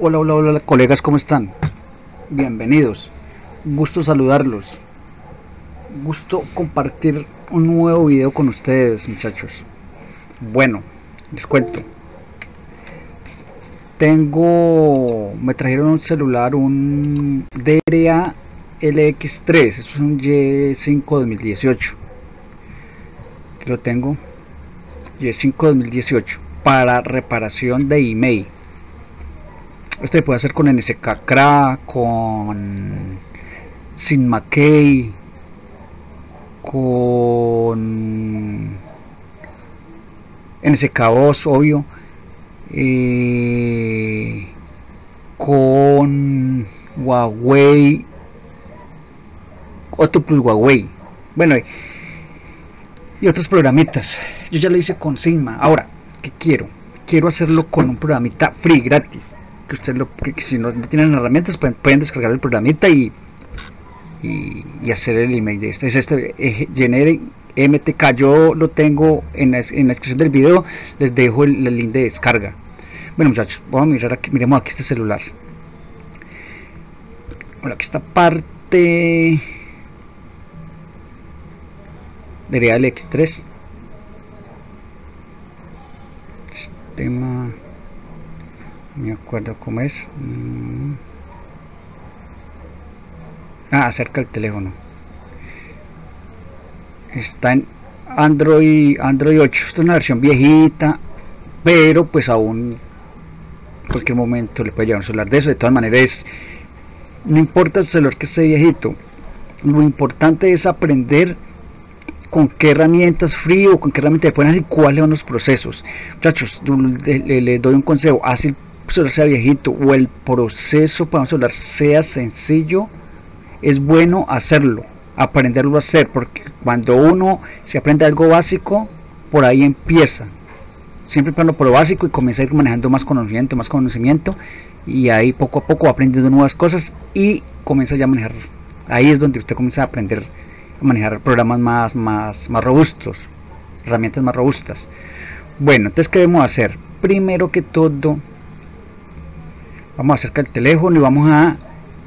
Hola, hola, hola, colegas, ¿cómo están? Bienvenidos. Gusto saludarlos. Gusto compartir un nuevo video con ustedes, muchachos. Bueno, les cuento. Me trajeron un celular, un DRA LX3. Esto es un Y5 2018. Que lo tengo. Y5 2018 para reparación de email. Este puede hacer con NSK CRA, con SINMAKEY, con NSK2, obvio, con Huawei, otro plus Huawei, bueno, y otros programitas. Yo ya lo hice con Sigma. Ahora, ¿qué quiero? Quiero hacerlo con un programita free, gratis. Que ustedes que si no tienen herramientas pueden descargar el programita y hacer el email de este. Es este Generic MTK. Yo lo tengo en la descripción del video. Les dejo el link de descarga. Bueno, muchachos, vamos a mirar aquí. Miremos aquí este celular. Bueno, aquí esta parte de Real X3. Sistema. No me acuerdo cómo es. Acerca el teléfono. Está en Android 8. Esta es una versión viejita, pero pues aún en cualquier momento le puede llegar un celular de eso. De todas maneras, no importa el celular que esté viejito, lo importante es aprender con qué herramientas free o con qué herramientas pueden hacer, cuáles son los procesos. Muchachos, les doy un consejo: así el celular sea viejito o el proceso para un celular sea sencillo, es bueno hacerlo, aprenderlo a hacer, porque cuando uno se aprende algo básico, por ahí empieza. Siempre empezando por lo básico y comienza a ir manejando más conocimiento, y ahí poco a poco va aprendiendo nuevas cosas y comienza ya a manejar. Ahí es donde usted comienza a aprender a manejar programas más robustos, herramientas más robustas. Bueno, entonces, ¿qué debemos hacer? Primero que todo, vamos a acercar el teléfono y vamos a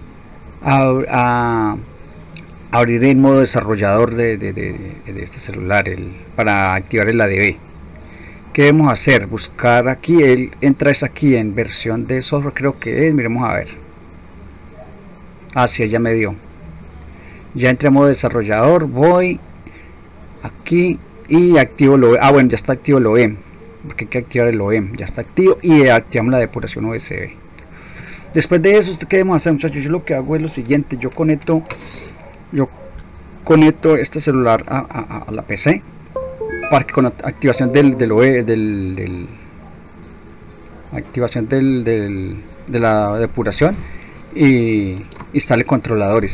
abrir el modo desarrollador de este celular, para activar el ADB. ¿Qué debemos hacer? Buscar aquí, entra aquí en versión de software, creo que es, miremos a ver. Sí, ya me dio. Ya entré a modo desarrollador, voy aquí y activo el OEM. Bueno, ya está activo el OEM, porque hay que activar el OEM, ya está activo, y activamos la depuración USB. Después de eso, ¿qué debemos hacer, muchachos? Yo lo que hago es lo siguiente: yo conecto este celular a la PC, para que con activación activación de la depuración, y instale controladores.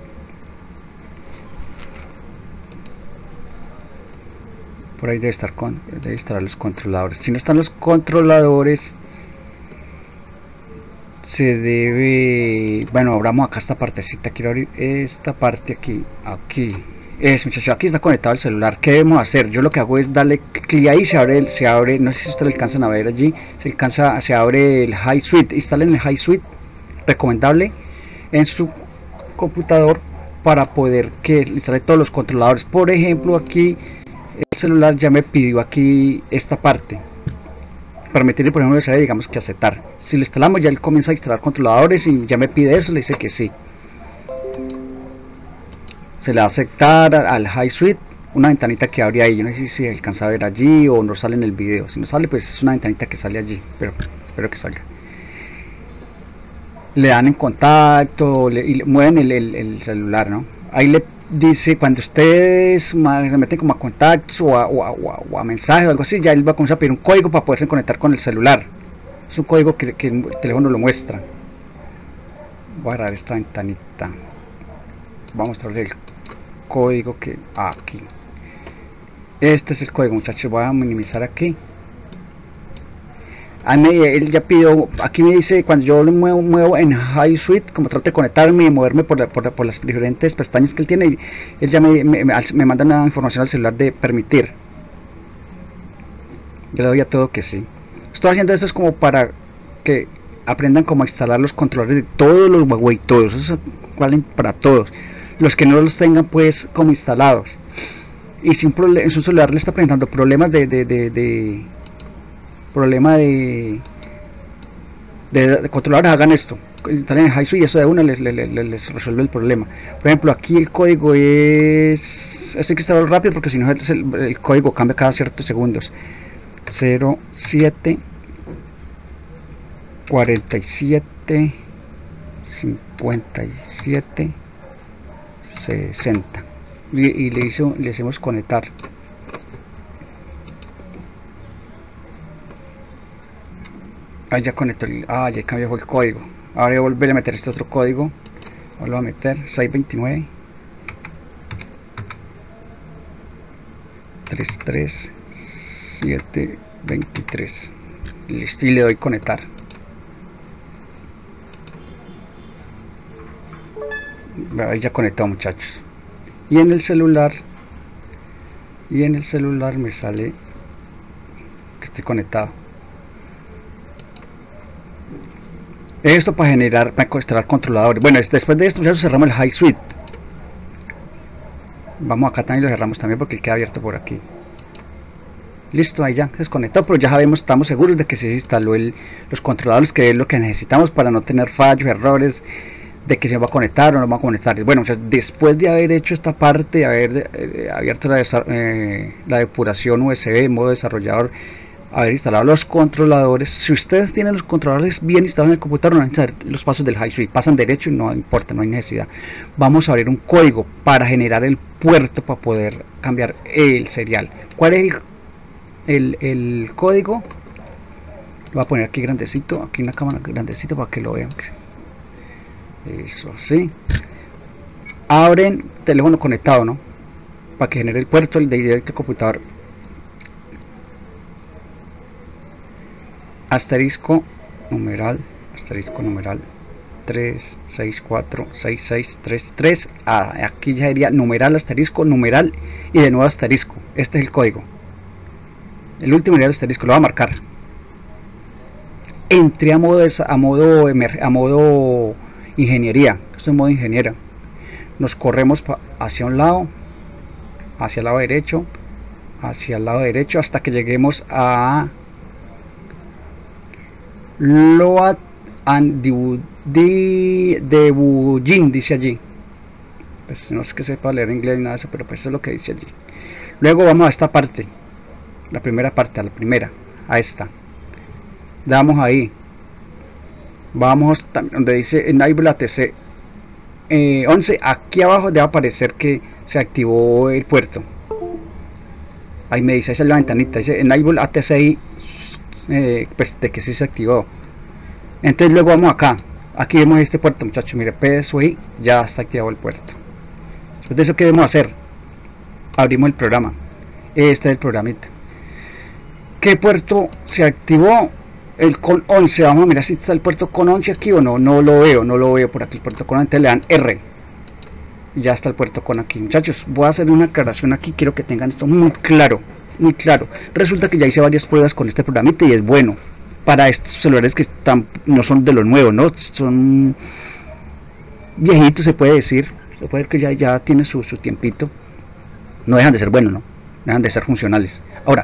Por ahí debe estar los controladores. Si no están los controladores, se debe, bueno, abramos acá esta partecita. Quiero abrir esta parte aquí. Muchachos, aquí está conectado el celular. ¿Qué debemos hacer? Yo lo que hago es darle clic ahí, se abre, no sé si ustedes alcanzan a ver allí, se abre el High Suite. Instalen el High Suite, recomendable en su computador, para poder que instale todos los controladores. Por ejemplo, aquí el celular ya me pidió aquí esta parte. Permitirle, por ejemplo, digamos que aceptar. Si lo instalamos, ya él comienza a instalar controladores y ya me pide eso, le dice que sí. Se le va a aceptar al High Suite, una ventanita que abre ahí. Yo no sé si alcanza a ver allí o no sale en el video. Si no sale, pues es una ventanita que sale allí, pero espero que salga. Le dan en contacto y le mueven el celular, ¿no? Ahí le dice, cuando ustedes se meten como a contactos o a mensajes o algo así, ya él va a comenzar a pedir un código para poderse conectar con el celular. Es un código que el teléfono lo muestra. Voy a agarrar esta ventanita, voy a mostrarle el código que aquí. Este es el código, muchachos. Voy a minimizar aquí. Él ya pidió, aquí me dice, cuando yo lo muevo en High Suite, como trato de conectarme y moverme por las diferentes pestañas que él tiene, él ya me manda una información al celular de permitir. Yo le doy a todo que sí. Estoy haciendo esto es como para que aprendan cómo instalar los controladores de todos los Huawei, todos, esos valen para todos. Los que no los tengan pues como instalados. Y si en su celular le está presentando problemas de controladores, hagan esto, instalen el HiSwitch y eso de una les resuelve el problema. Por ejemplo, aquí el código es hay que instalarlo rápido porque si no el código cambia cada ciertos segundos. 07 47 57 60 y le hacemos conectar. Ahí ya conectó ya cambió el código. Ahora voy a volver a meter este otro código. Vuelvo a meter 629 33 723. Listo, y le doy conectar. Ahí ya conectado, muchachos. Y en el celular me sale que estoy conectado. Esto para instalar controladores. Bueno, después de esto ya cerramos el HiSwitch. Vamos acá también, lo cerramos también porque queda abierto por aquí. Listo, ahí ya desconectado, pero ya sabemos, estamos seguros de que se instaló los controladores, que es lo que necesitamos para no tener fallos, errores, de que se va a conectar o no va a conectar. Bueno, o sea, después de haber hecho esta parte, de haber abierto la depuración USB, modo desarrollador, haber instalado los controladores, si ustedes tienen los controladores bien instalados en el computador, no necesitan los pasos del HiSwitch, pasan derecho y no importa, no hay necesidad. Vamos a abrir un código para generar el puerto para poder cambiar el serial. ¿Cuál es el código? Lo voy a poner aquí grandecito, aquí en la cámara grandecito para que lo vean. Eso así. Abren teléfono conectado, ¿no? Para que genere el puerto de directo computador. Asterisco numeral 3646633. Aquí ya sería numeral, asterisco, numeral y de nuevo asterisco. Este es el código. El último sería el asterisco, lo va a marcar. Entré a modo ingeniería. Esto es modo ingeniera. Nos corremos hacia un lado, hacia el lado derecho, hasta que lleguemos a Load and Debugging, dice allí. Pues no es que sepa leer inglés ni nada de eso, pero pues eso es lo que dice allí. Luego vamos a esta parte, la primera parte, a esta. Damos ahí. Vamos donde dice Enable ATC 11. Aquí abajo debe aparecer que se activó el puerto. Ahí me dice, esa es la ventanita, dice Enable ATC, pues de que sí se activó. Entonces luego vamos acá. Aquí vemos este puerto, muchachos. Mire, PSUI, ya está activado el puerto. Después de eso, ¿qué debemos hacer? Abrimos el programa. Este es el programita. ¿Qué puerto se activó? El con 11. Vamos a mirar si está el puerto con 11 aquí o no. No lo veo por aquí el puerto con 11. Le dan R. Ya está el puerto con aquí, muchachos. Voy a hacer una aclaración aquí. Quiero que tengan esto muy claro. Resulta que ya hice varias pruebas con este programita y es bueno para estos celulares que no son de los nuevos, ¿no? Son viejitos, se puede decir. Se puede decir que ya tiene su tiempito. No dejan de ser buenos, ¿no? Dejan de ser funcionales. Ahora,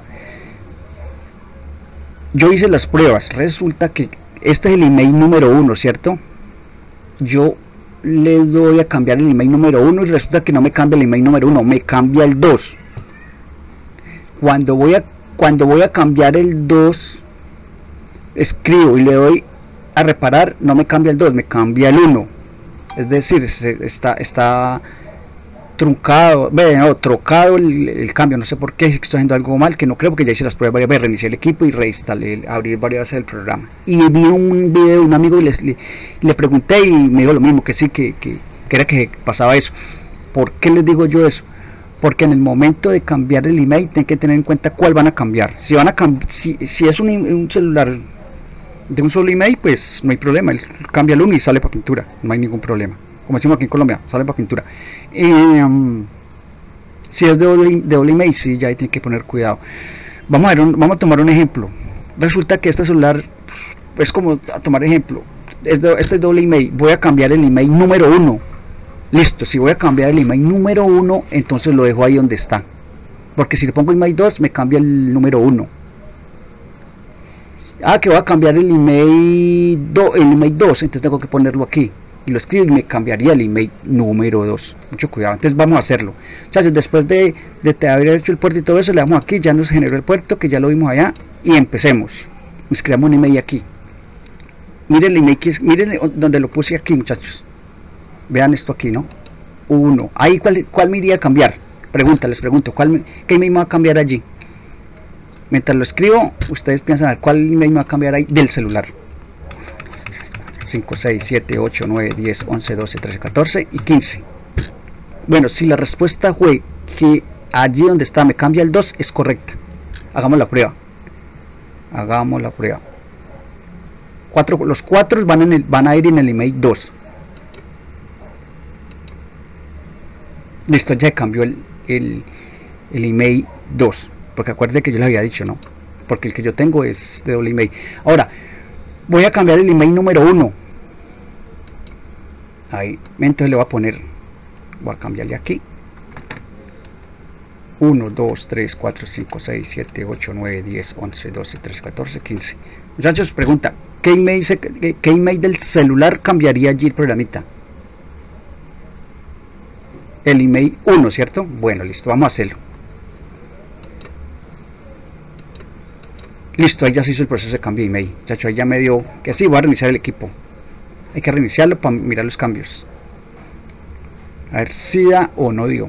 yo hice las pruebas. Resulta que este es el email número 1, ¿cierto? Yo le doy a cambiar el email número 1 y resulta que no me cambia el email número 1, me cambia el 2. Cuando voy a cambiar el 2, escribo y le doy a reparar, no me cambia el 2, me cambia el 1. Es decir, está truncado, trocado el cambio. No sé por qué, si estoy haciendo algo mal, que no creo, porque ya hice las pruebas varias veces, reinicié el equipo y reinstalé, abrí varias veces el programa. Y vi un video de un amigo y le pregunté y me dijo lo mismo, que sí, que era que pasaba eso. ¿Por qué les digo yo eso? Porque en el momento de cambiar el email tienen que tener en cuenta cuál van a cambiar. Si es un celular de un solo email, pues no hay problema, él cambia el 1 y sale para pintura, no hay ningún problema. Como decimos aquí en Colombia, sale para pintura. Si es de doble email, sí, ya ahí tiene que poner cuidado. Vamos a tomar un ejemplo. Resulta que este celular pues como a tomar ejemplo, este es doble email, voy a cambiar el email número 1. Listo, si voy a cambiar el email número 1, entonces lo dejo ahí donde está. Porque si le pongo email 2, me cambia el número 1. Que voy a cambiar el email 2, entonces tengo que ponerlo aquí. Y lo escribo y me cambiaría el email número 2. Mucho cuidado, entonces vamos a hacerlo. Muchachos, después de haber hecho el puerto y todo eso, le damos aquí, ya nos generó el puerto, que ya lo vimos allá. Y empecemos. Escribamos un email aquí. Miren el email, miren donde lo puse aquí, muchachos. Vean esto aquí, ¿no? 1. Ahí, ¿cuál me iría a cambiar? Les pregunto, ¿qué email me va a cambiar allí? Mientras lo escribo, ustedes piensan a ver cuál email me va a cambiar ahí del celular. 5, 6, 7, 8, 9, 10, 11, 12, 13, 14 y 15. Bueno, si la respuesta fue que allí donde está me cambia el 2, es correcta. Hagamos la prueba. Los 4 van a ir en el email 2. Listo, ya cambió el email 2. Porque acuérdense que yo les había dicho, ¿no? Porque el que yo tengo es de doble email. Ahora, voy a cambiar el email número 1. Ahí, entonces le voy a poner, voy a cambiarle aquí. 1, 2, 3, 4, 5, 6, 7, 8, 9, 10, 11, 12, 13, 14, 15. Muchachos, pregunta, ¿qué email del celular cambiaría allí el programita? El email 1, ¿cierto? Bueno, listo, vamos a hacerlo. Listo, ahí ya se hizo el proceso de cambio de email. Muchachos, ahí ya me dio que sí, voy a reiniciar el equipo. Hay que reiniciarlo para mirar los cambios. A ver si da o no dio.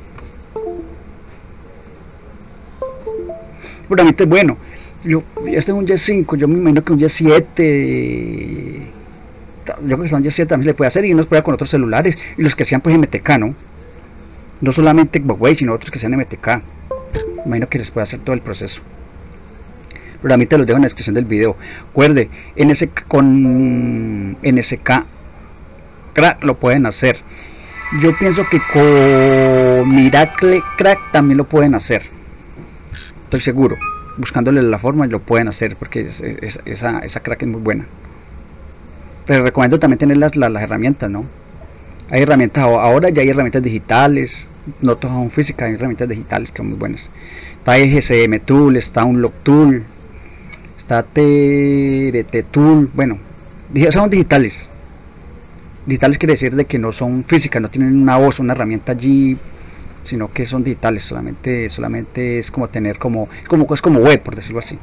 Seguramente es bueno. Este es un Y5, yo me imagino que un Y7. Yo creo que está un Y7 también se le puede hacer y uno puede con otros celulares. Y los que sean pues MTK, ¿no? No solamente Huawei, sino otros que sean MTK. Me imagino que les puede hacer todo el proceso. Pero a mí te los dejo en la descripción del video. Recuerde, con NSK Crack lo pueden hacer. Yo pienso que con Miracle Crack también lo pueden hacer. Estoy seguro. Buscándole la forma lo pueden hacer porque esa crack es muy buena. Pero recomiendo también tener las herramientas, ¿no? Hay herramientas, ahora ya hay herramientas digitales. No todas son físicas, hay herramientas digitales que son muy buenas. Está EGCM Tool, está Unlock Tool, está TRT Tool. Bueno, son digitales. Digitales quiere decir de que no son físicas, no tienen una voz, una herramienta allí, sino que son digitales. Solamente es como tener es como web, por decirlo así.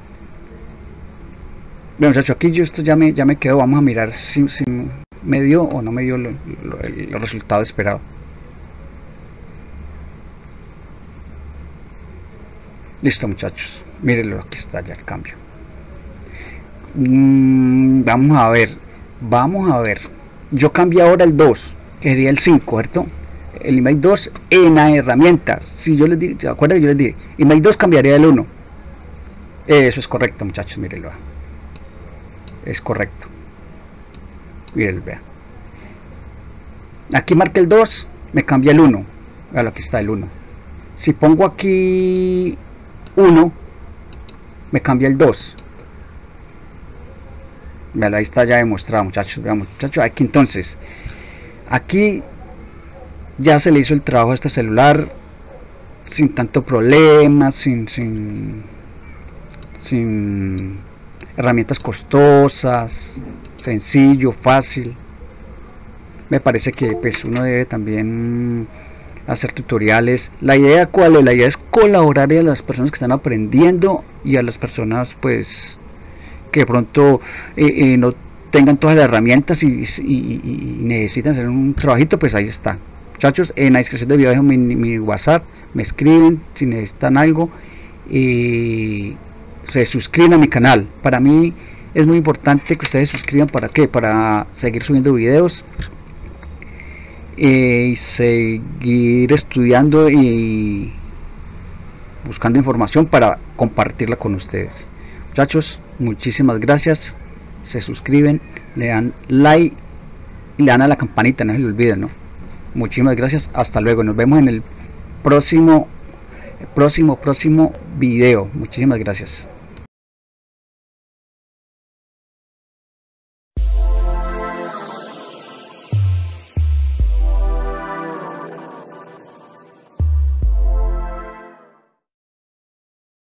Bueno, muchachos, aquí esto ya me quedó. Vamos a mirar si me dio o no me dio el resultado esperado. Listo, muchachos, mírenlo, aquí está ya el cambio. Vamos a ver. Yo cambié ahora el 2, que sería el 5, ¿cierto? El email 2 en la herramienta. Si yo les dije, ¿se acuerdan que yo les dije? Email 2 cambiaría el 1. Eso es correcto, muchachos, mírenlo. Es correcto. Mírenlo, vean. Aquí marca el 2, me cambia el 1. Vean, aquí está el 1. Si pongo aquí 1, me cambia el 2. Vean, ahí está ya demostrado, muchachos. Veamos, muchachos, aquí entonces, aquí ya se le hizo el trabajo a este celular sin tanto problema, sin herramientas costosas, sencillo, fácil. Me parece que pues uno debe también hacer tutoriales. La idea cuál es, la idea es colaborar a las personas que están aprendiendo y a las personas pues que de pronto no tengan todas las herramientas y necesitan hacer un trabajito. Pues ahí está, muchachos, en la descripción del video dejo mi WhatsApp, me escriben si necesitan algo y se suscriben a mi canal. Para mí es muy importante que ustedes se suscriban. ¿Para qué? Para seguir subiendo videos y seguir estudiando y buscando información para compartirla con ustedes. Muchachos, muchísimas gracias. Se suscriben, le dan like y le dan a la campanita, no se le olviden, ¿no? Muchísimas gracias, hasta luego, nos vemos en el próximo video. Muchísimas gracias.